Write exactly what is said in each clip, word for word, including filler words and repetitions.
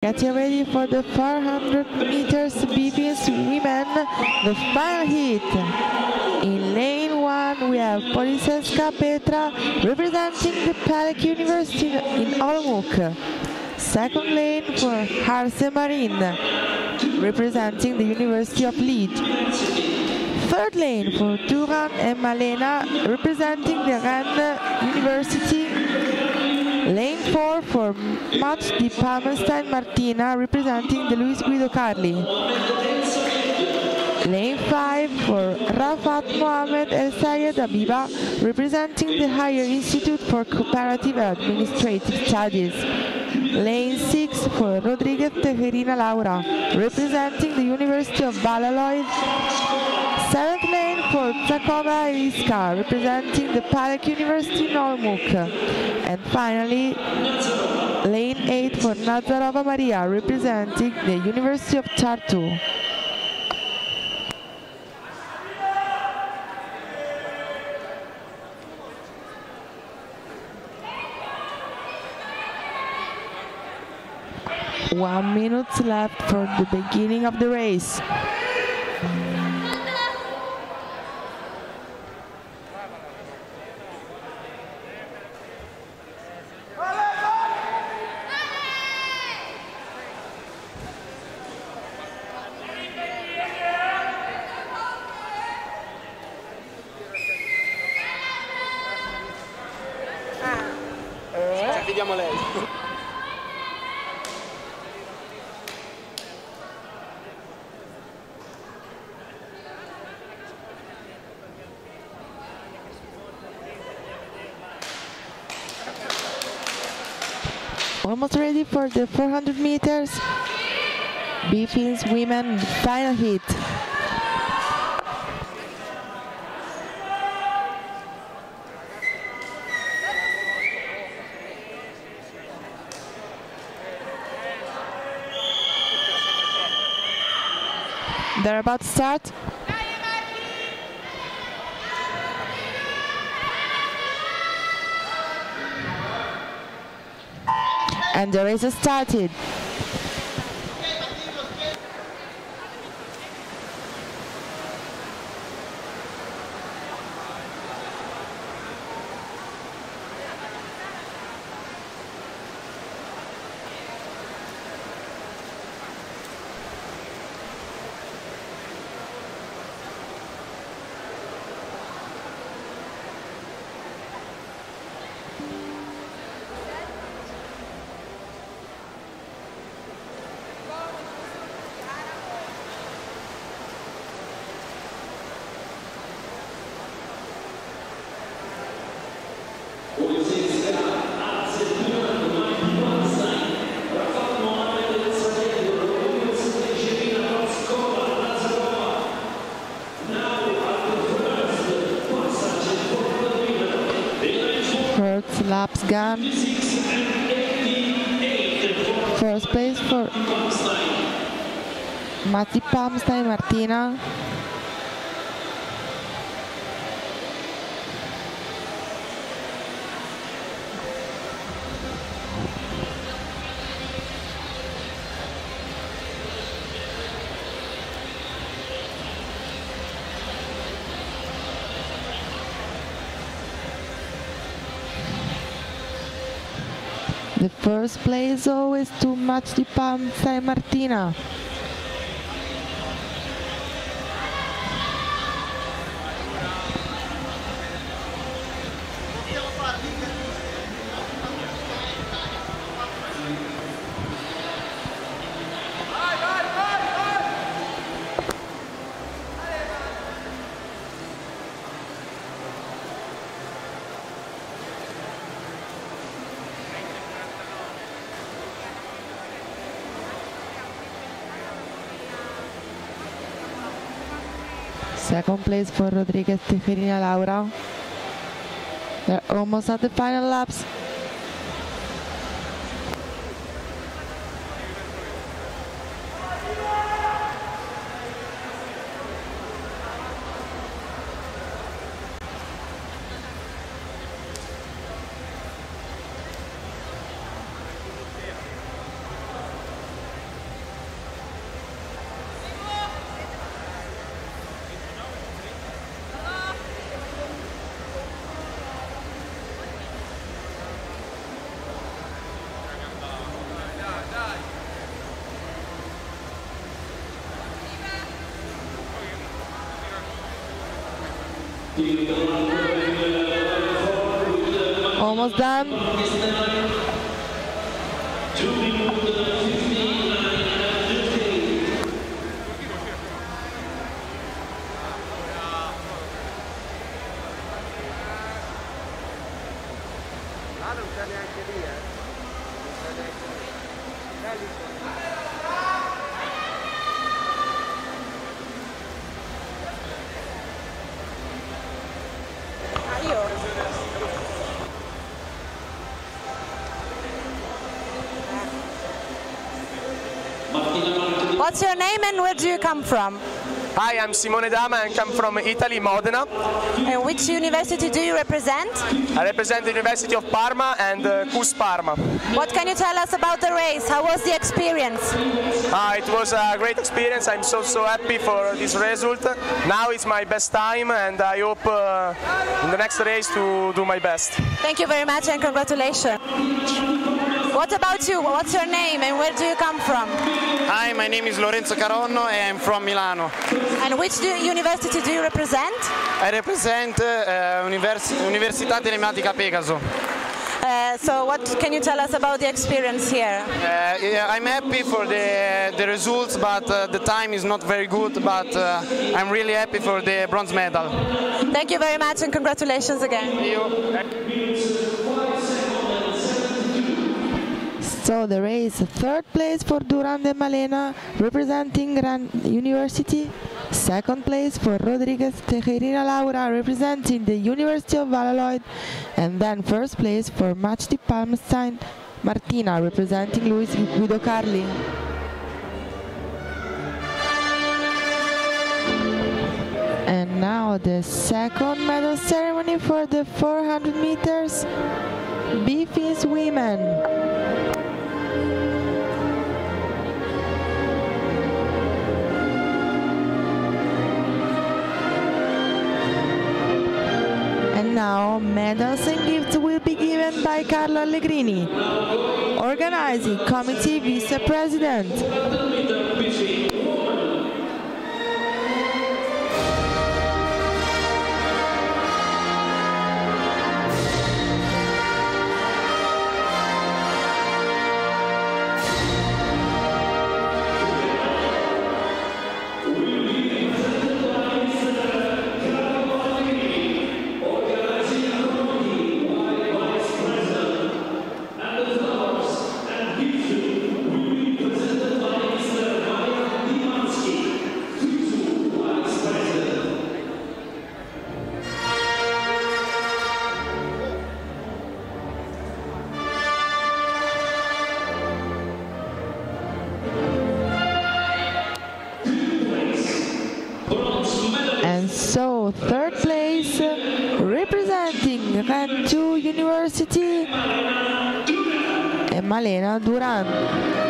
Getting ready for the four hundred meters B P women, the final heat. In lane one, we have Poliseska Petra representing the Palek University in Olomouc. Second lane for Harse Marin representing the University of Leeds. Third lane for Turan and Malena representing the Rennes University. Lane four for Mats Di Palmenstein Martina representing the Luis Guido Carli. Lane five for Rafat Mohamed El Sayed Abiba representing the Higher Institute for Cooperative and Administrative Studies. Lane six for Rodriguez Tejerina Laura representing the University of Valladolid. Seventh lane for Zakova Eliska representing the Palek University in Olomouc. And finally, lane eight for Nazarova Maria representing the University of Tartu. One minute left for the beginning of the race. Vediamo lei. Almost ready for the four hundred meters. B P's women final heat. They're about to start. And the race has started. First laps gone. First place for Mats Di Palmenstein Martina. The first place always to Mats Di Palmenstein Martina. Second place for Rodriguez Tejerina Laura. They're almost at the final laps. Almost done. Non c'è neanche lì, eh. Non c'è neanche lì. What's your name and where do you come from? Hi, I'm Simone Dama and come from Italy, Modena. And which university do you represent? I represent the University of Parma and uh, C U S Parma. What can you tell us about the race? How was the experience? Uh, it was a great experience. I'm so, so happy for this result. Now it's my best time and I hope uh, in the next race to do my best. Thank you very much and congratulations. What about you? What's your name and where do you come from? Hi, my name is Lorenzo Caronno and I'm from Milano. And which do, university do you represent? I represent uh, Univers Università Telematica Pegaso. Uh, so what can you tell us about the experience here? Uh, yeah, I'm happy for the, the results, but uh, the time is not very good, but uh, I'm really happy for the bronze medal. Thank you very much and congratulations again. Thank you. So the race, third place for Duran de Malena, representing Gran University. Second place for Rodriguez Tejerina Laura, representing the University of Valladolid. And then first place for Machdi Palmstein Martina, representing Luis Guido Carli. And now the second medal ceremony for the four hundred meters B F I S women. And now medals and gifts will be given by Carlo Allegrini, organizing committee vice president. And so third place, representing Rennes two University, Malena Duran.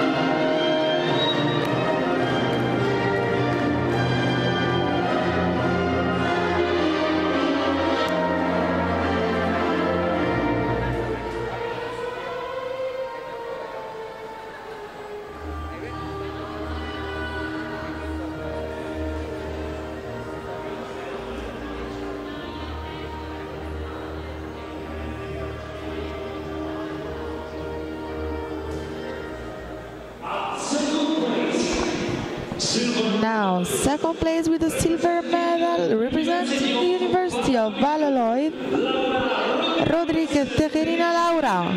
Now, second place with a silver medal, representing the University of Valladolid, Rodriguez Tejerina Laura.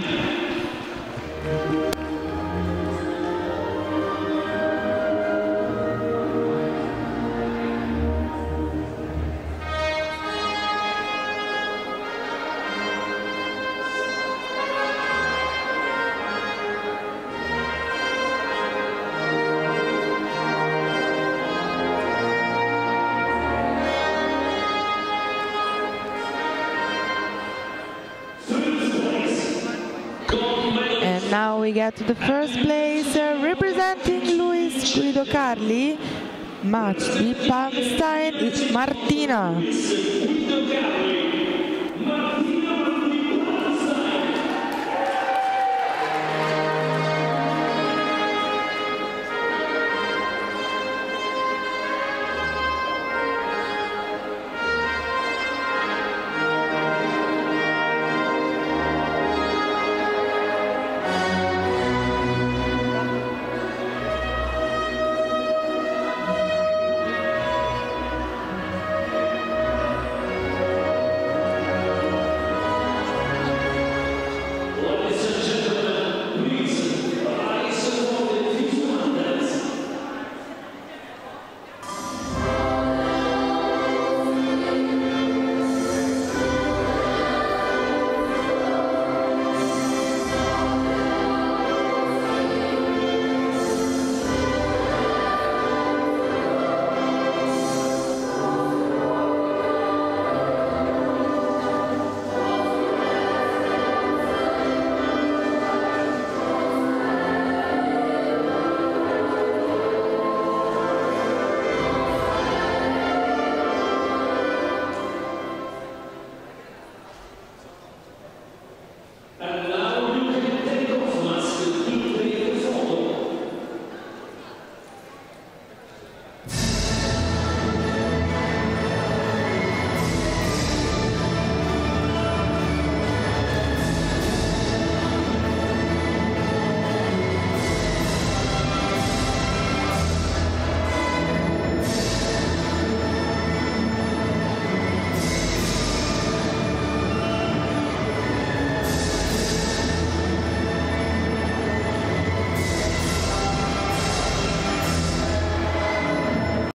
Now we get to the first place, uh, representing Luis Guido Carli, Machdi Palmstein Martina.